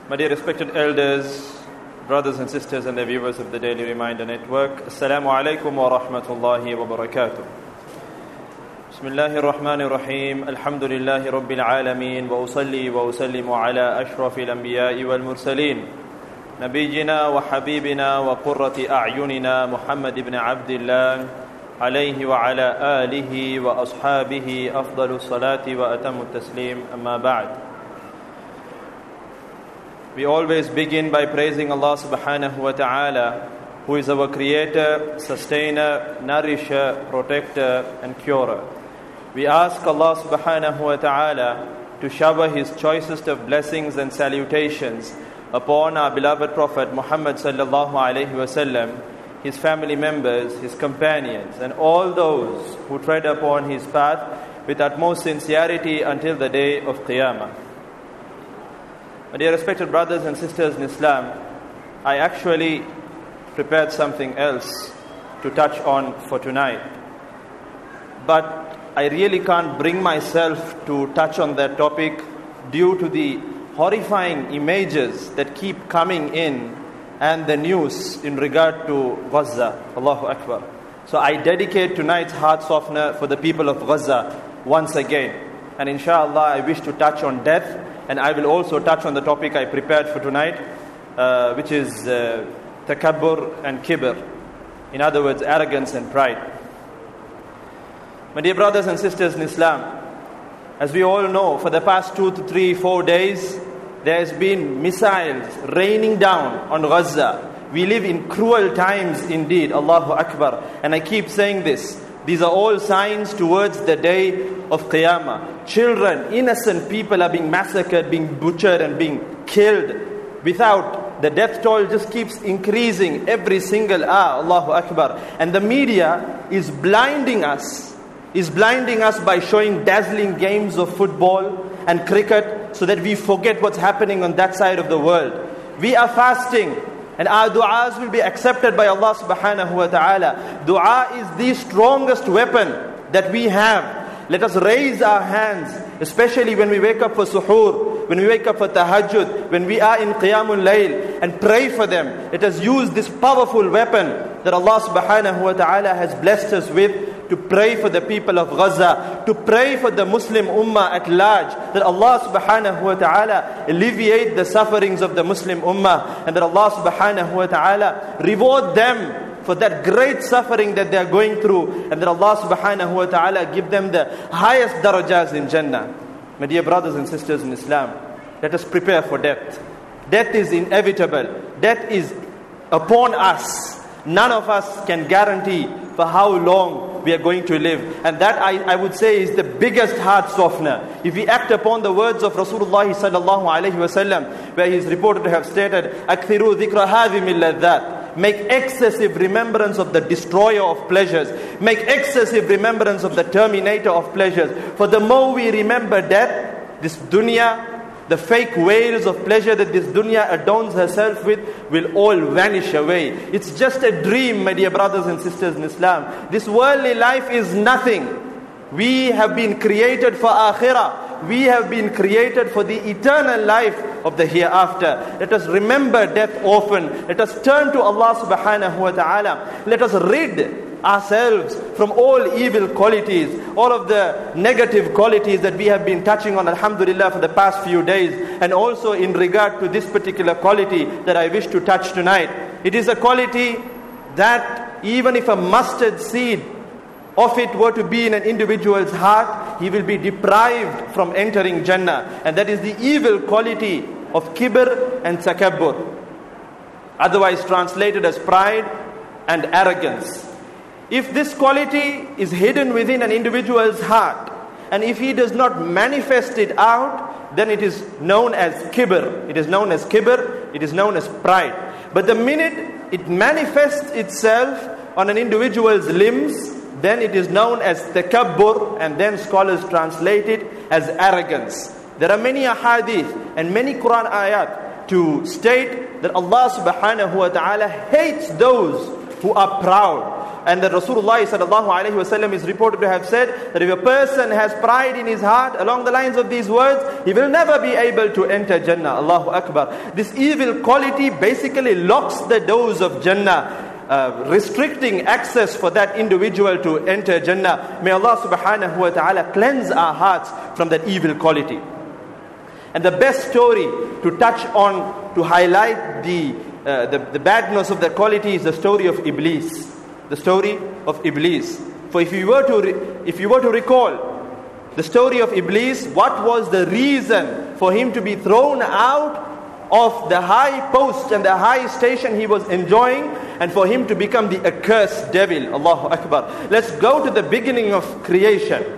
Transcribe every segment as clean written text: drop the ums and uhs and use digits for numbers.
My dear respected elders, brothers and sisters and the viewers of the Daily Reminder Network, Assalamu alaikum wa rahmatullahi wa barakatuh. Bismillahir Rahmanir Rahim, Alhamdulillahi Rabbil Alameen, wa usalli wa usallimu ala ashrafil anbiya'i wal mursaleen, Nabiyyina wa habibina wa qurrati a'yunina Muhammad ibn Abdillah, alayhi wa ala alihi wa ashabihi afdalu salati wa atamu taslim, amma ba'd. We always begin by praising Allah subhanahu wa ta'ala, who is our creator, sustainer, nourisher, protector and curer. We ask Allah subhanahu wa ta'ala to shower His choicest of blessings and salutations upon our beloved Prophet Muhammad sallallahu alayhi wa sallam, his family members, his companions and all those who tread upon his path with utmost sincerity until the day of Qiyamah. My dear respected brothers and sisters in Islam, I actually prepared something else to touch on for tonight. But I really can't bring myself to touch on that topic due to the horrifying images that keep coming in and the news in regard to Gaza. Allahu Akbar. So I dedicate tonight's heart softener for the people of Gaza once again. And inshallah I wish to touch on death. And I will also touch on the topic I prepared for tonight, which is takabbur and kibr. In other words, arrogance and pride. My dear brothers and sisters in Islam, as we all know, for the past 2 to 3, 4 days, there has been missiles raining down on Gaza. We live in cruel times indeed, Allahu Akbar. And I keep saying this. These are all signs towards the day of Qiyamah. Children, innocent people are being massacred, being butchered and being killed without. The death toll just keeps increasing every single hour. Allahu Akbar. And the media is blinding us by showing dazzling games of football and cricket so that we forget what's happening on that side of the world. We are fasting. And our du'as will be accepted by Allah subhanahu wa ta'ala. Dua is the strongest weapon that we have. Let us raise our hands, especially when we wake up for suhoor, when we wake up for tahajjud, when we are in qiyamul layl, and pray for them. Let us use this powerful weapon that Allah subhanahu wa ta'ala has blessed us with to pray for the people of Gaza, to pray for the Muslim ummah at large, that Allah subhanahu wa ta'ala alleviate the sufferings of the Muslim ummah, and that Allah subhanahu wa ta'ala reward them for that great suffering that they are going through, and that Allah subhanahu wa ta'ala give them the highest darajahs in Jannah. My dear brothers and sisters in Islam, let us prepare for death. Death is inevitable. Death is upon us. None of us can guarantee for how long we are going to live. And that I would say is the biggest heart softener. If we act upon the words of Rasulullah sallallahu alayhi wa sallam, where he is reported to have stated, أَكْثِرُوا ذِكْرَ هَذِمِ اللَّذَّاتِ, make excessive remembrance of the destroyer of pleasures. Make excessive remembrance of the terminator of pleasures. For the more we remember death, this dunya, the fake veils of pleasure that this dunya adorns herself with will all vanish away. It's just a dream, my dear brothers and sisters in Islam. This worldly life is nothing. We have been created for akhirah. We have been created for the eternal life of the hereafter. Let us remember death often. Let us turn to Allah subhanahu wa ta'ala. Let us rid ourselves from all evil qualities, all of the negative qualities that we have been touching on, alhamdulillah, for the past few days. And also in regard to this particular quality that I wish to touch tonight. It is a quality that even if a mustard seed of it were to be in an individual's heart, he will be deprived from entering Jannah. And that is the evil quality of kibr and takabbur, otherwise translated as pride and arrogance. If this quality is hidden within an individual's heart, and if he does not manifest it out, then it is known as kibr. It is known as kibr, it is known as pride. But the minute it manifests itself on an individual's limbs, then it is known as takabbur, and then scholars translate it as arrogance. There are many ahadith and many Quran ayat to state that Allah subhanahu wa ta'ala hates those who are proud. And that Rasulullah sallallahu alaihi wasallam is reported to have said that if a person has pride in his heart along the lines of these words, he will never be able to enter Jannah. Allahu Akbar. This evil quality basically locks the doors of Jannah, restricting access for that individual to enter Jannah. May Allah subhanahu wa ta'ala cleanse our hearts from that evil quality. And the best story to touch on, to highlight the badness of that quality is the story of Iblis. The story of Iblis. For if you were to recall the story of Iblis, what was the reason for him to be thrown out of the high post and the high station he was enjoying, and for him to become the accursed devil? Allahu Akbar. Let's go to the beginning of creation.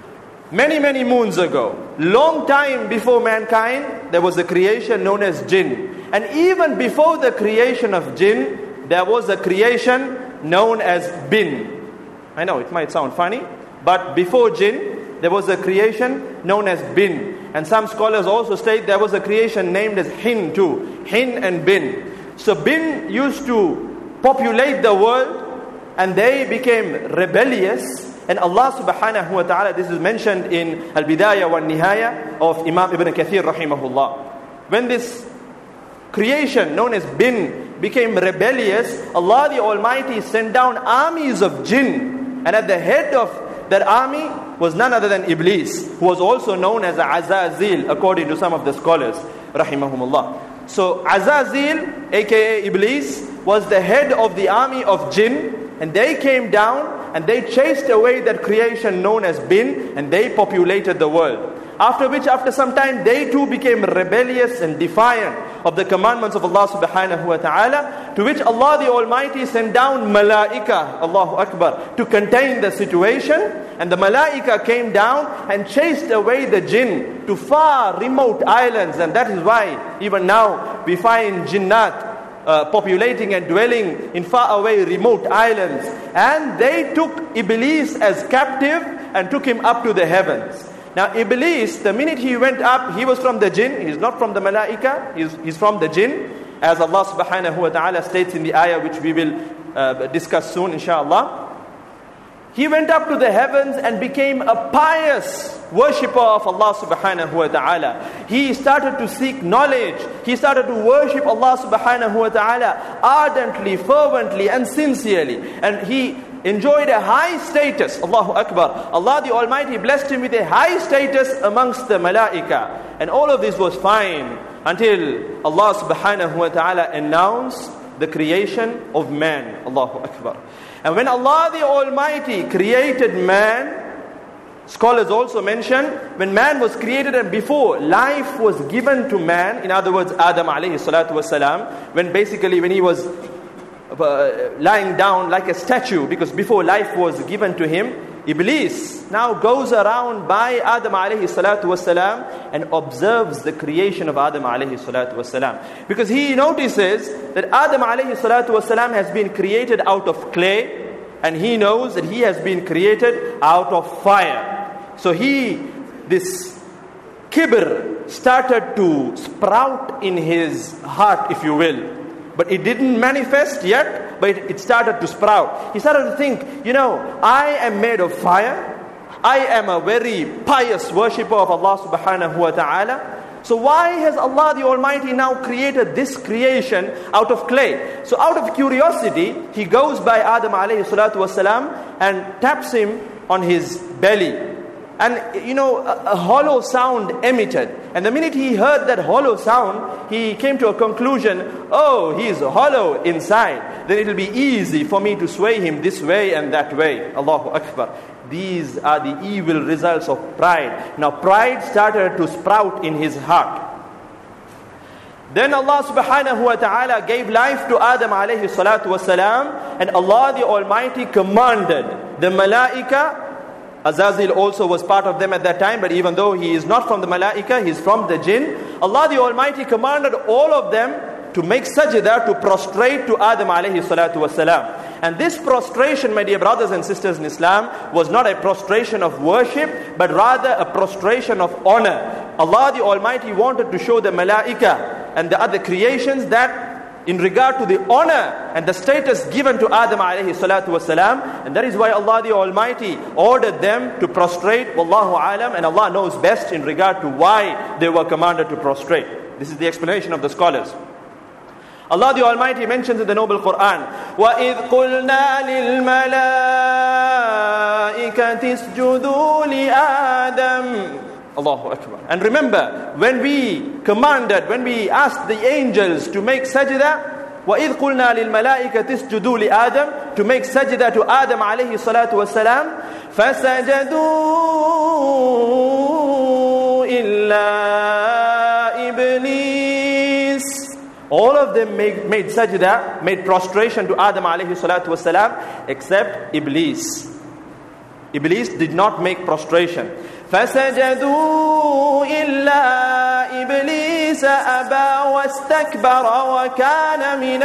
Many moons ago, long time before mankind, there was a creation known as jinn. And even before the creation of jinn, there was a creation known as bin. I know it might sound funny, but before jinn, there was a creation known as bin. And some scholars also state there was a creation named as hin too. Hin and bin. So bin used to populate the world, and they became rebellious. And Allah subhanahu wa ta'ala, this is mentioned in Al-Bidayah wa Nihaya of Imam Ibn Kathir rahimahullah. When this creation known as bin became rebellious, Allah the Almighty sent down armies of jinn. And at the head of that army was none other than Iblis, who was also known as Azazil, according to some of the scholars rahimahumullah. So Azazil, aka Iblis, was the head of the army of jinn. And they came down and they chased away that creation known as bin, and they populated the world. After which, after some time, they too became rebellious and defiant of the commandments of Allah subhanahu wa ta'ala, to which Allah the Almighty sent down malaika, Allahu Akbar, to contain the situation. And the malaika came down and chased away the jinn to far remote islands. And that is why even now we find jinnat populating and dwelling in far away remote islands. And they took Iblis as captive and took him up to the heavens. Now Iblis, the minute he went up, he was from the jinn. He's not from the malaika, he's from the jinn, as Allah subhanahu wa ta'ala states in the ayah which we will discuss soon inshallah. He went up to the heavens and became a pious worshipper of Allah subhanahu wa ta'ala. He started to seek knowledge. He started to worship Allah subhanahu wa ta'ala ardently, fervently and sincerely. And he enjoyed a high status. Allahu Akbar. Allah the Almighty blessed him with a high status amongst the malaika. And all of this was fine until Allah subhanahu wa ta'ala announced the creation of man. Allahu Akbar. And when Allah the Almighty created man, scholars also mention, when man was created and before life was given to man, in other words Adam alayhi salatu wasalam, when he was lying down like a statue, because before life was given to him, Iblis now goes around by Adam alayhi salatu wasalam and observes the creation of Adam alayhi salatu wasalam. Because he notices that Adam alayhi salatu wasalam has been created out of clay, and he knows that he has been created out of fire. So this kibr started to sprout in his heart, if you will. But it didn't manifest yet, but it started to sprout. He started to think, I am made of fire. I am a very pious worshipper of Allah subhanahu wa ta'ala. So why has Allah the Almighty now created this creation out of clay? So out of curiosity, he goes by Adam alayhi salatu wasalam and taps him on his belly. And a hollow sound emitted. And the minute he heard that hollow sound, he came to a conclusion, he is hollow inside. Then it will be easy for me to sway him this way and that way. Allahu Akbar. These are the evil results of pride. Now pride started to sprout in his heart. Then Allah subhanahu wa ta'ala gave life to Adam alayhi salatu wasalam, and Allah the Almighty commanded the malaika. Azazil also was part of them at that time, but even though he is not from the malaika, he is from the jinn. Allah the Almighty commanded all of them to make sajda, to prostrate to Adam alayhi salatu wasalam. And this prostration, my dear brothers and sisters in Islam, was not a prostration of worship, but rather a prostration of honor. Allah the Almighty wanted to show the malaika and the other creations that in regard to the honor and the status given to Adam alayhi salatu wasalam, and that is why Allah the Almighty ordered them to prostrate. Wallahu alam, and Allah knows best in regard to why they were commanded to prostrate. This is the explanation of the scholars. Allah the Almighty mentions in the Noble Quran, وَإِذْ قُلْنَا لِلْمَلَائِكَةِ اسْجُدُوا لِآدَمَ. Allahu Akbar. And remember, when we asked the angels to make sajda, وَإِذْ قُلْنَا لِلْمَلَائِكَةِ اسْجُدُوا لِآدَمَ, to make sajda to Adam alayhi salatu wasalam, فَسَجَدُوا إِلَّا إِبْلِيسَ. All of them made sajda, made prostration to Adam alayhi salatu wasalam, except Iblis. Iblis did not make prostration. فَسَجَدُوا إِلَّا إِبْلِيسَ أَبَى وَاسْتَكْبَرَ وَكَانَ مِنَ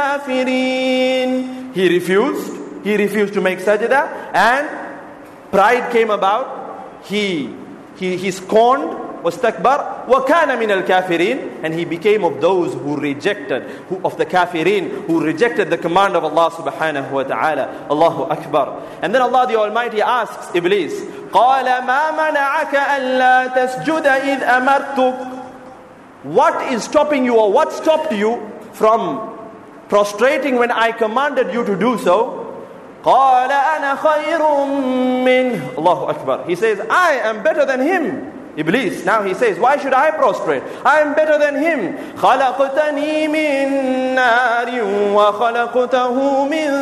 الْكَافِرِينَ. He refused to make sajda, and pride came about. He scorned, wastakbar, وَكَانَ مِنَ الْكَافِرِينَ, and he became of those who rejected, of the kafirin, who rejected the command of Allah subhanahu wa ta'ala. Allahu Akbar. And then Allah the Almighty asks Iblis, قَالَ مَا مَنَعَكَ أَلَّا تَسْجُدَ إِذْ أَمَرْتُكَ. What is stopping you, or what stopped you from prostrating when I commanded you to do so? قَالَ أَنَا خَيْرٌ مِّنْهُ. Allahu Akbar. He says, I am better than him. Iblis, now he says, why should I prostrate? I am better than him. خَلَقْتَنِي مِن نَارٍ وَخَلَقْتَهُ مِن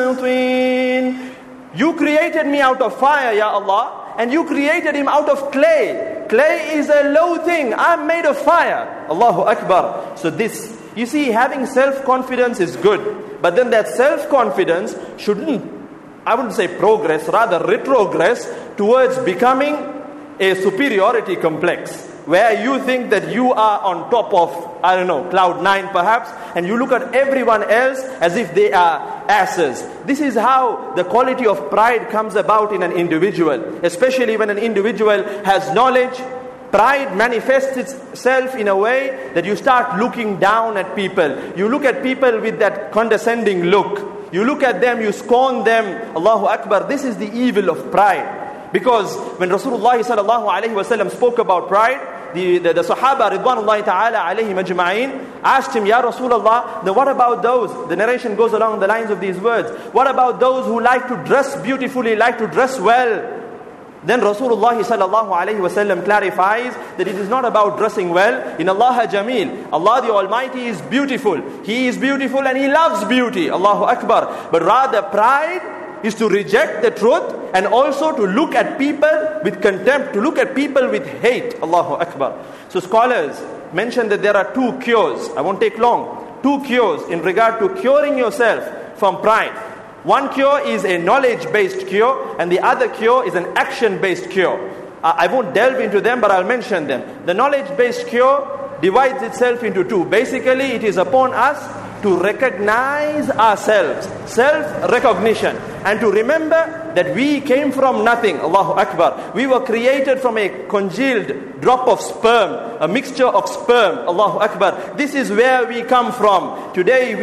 طِينٍ. You created me out of fire, Ya Allah, and you created him out of clay. Clay is a low thing. I'm made of fire. Allahu Akbar. So this, you see, having self-confidence is good, but then that self-confidence shouldn't, I wouldn't say progress, rather retrogress towards becoming a superiority complex, where you think that you are on top of, I don't know, cloud 9 perhaps, and you look at everyone else as if they are asses. This is how the quality of pride comes about in an individual, especially when an individual has knowledge. Pride manifests itself in a way that you start looking down at people. You look at people with that condescending look. You look at them, you scorn them. Allahu Akbar. This is the evil of pride. Because when Rasulullah sallallahu alayhi wa sallam spoke about pride, the Sahaba Ridwanullahi ta'ala alayhim ajma'in asked him, Ya Rasulullah, then what about those? The narration goes along the lines of these words. What about those who like to dress beautifully, like to dress well? Then Rasulullah sallallahu alayhi wa sallam clarifies that it is not about dressing well. In Allah Jameel, Allah the Almighty is beautiful. He is beautiful and He loves beauty. Allahu Akbar. But rather pride is to reject the truth and also to look at people with contempt, to look at people with hate. Allahu Akbar. So scholars mention that there are two cures. I won't take long. Two cures in regard to curing yourself from pride. One cure is a knowledge-based cure, and the other cure is an action-based cure. I won't delve into them, but I'll mention them. The knowledge-based cure divides itself into two. Basically, it is upon us to recognize ourselves, self-recognition, and to remember that we came from nothing. Allahu Akbar. We were created from a congealed drop of sperm, a mixture of sperm. Allahu Akbar. This is where we come from. Today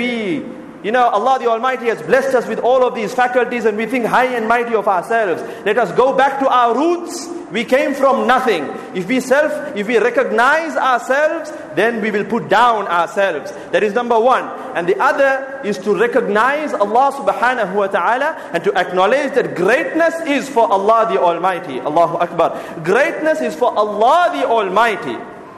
Allah the Almighty has blessed us with all of these faculties, and we think high and mighty of ourselves. Let us go back to our roots. We came from nothing. If we recognize ourselves, then we will put down ourselves. That is number one. And the other is to recognize Allah subhanahu wa ta'ala and to acknowledge that greatness is for Allah the Almighty. Allahu Akbar. Greatness is for Allah the Almighty.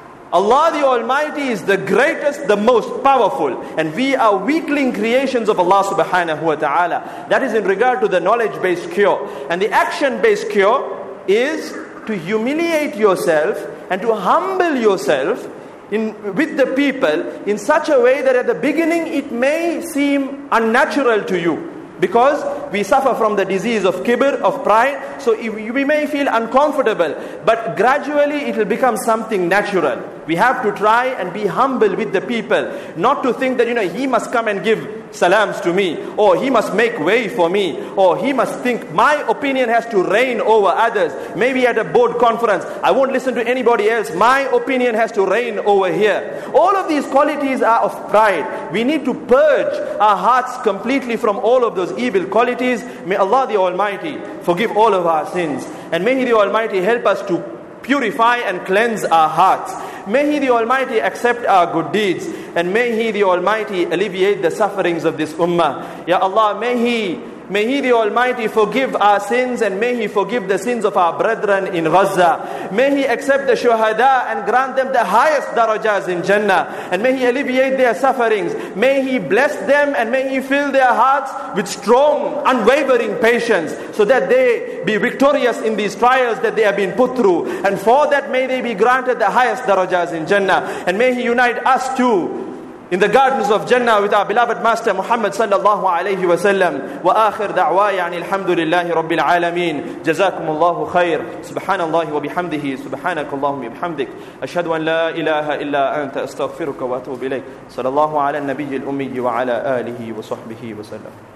Allah the Almighty is the greatest, the most powerful, and we are weakling creations of Allah subhanahu wa ta'ala. That is in regard to the knowledge-based cure. And the action-based cure is to humiliate yourself and to humble yourself with the people in such a way that at the beginning it may seem unnatural to you. Because we suffer from the disease of kibr, of pride, so we may feel uncomfortable, but gradually it will become something natural. We have to try and be humble with the people, not to think that, he must come and give salams to me, or he must make way for me, or he must think my opinion has to reign over others. Maybe at a board conference, I won't listen to anybody else. My opinion has to reign over here. All of these qualities are of pride. We need to purge our hearts completely from all of those evil qualities. May Allah the Almighty forgive all of our sins, and may He the Almighty help us to purify and cleanse our hearts. May He the Almighty accept our good deeds, and may He the Almighty alleviate the sufferings of this ummah. Ya Allah, may He the Almighty forgive our sins, and may He forgive the sins of our brethren in Gaza. May He accept the shuhada and grant them the highest darajahs in Jannah, and may He alleviate their sufferings. May He bless them, and may He fill their hearts with strong, unwavering patience, so that they be victorious in these trials that they have been put through. And for that, may they be granted the highest darajahs in Jannah, and may He unite us too in the gardens of Jannah with our beloved Master Muhammad sallallahu alayhi wa sallam. Wa akhir da'waya alhamdulillahi rabbil alameen. Jazakumullahu khair. Subhanallahi wa bihamdihi. Subhanakallahumma bihamdik. Ashhadu an la ilaha illa anta astaghfiruka wa atubu ilayk. Sallallahu ala nabiyyi al-ummi wa ala alihi wa sahbihi wa sallam.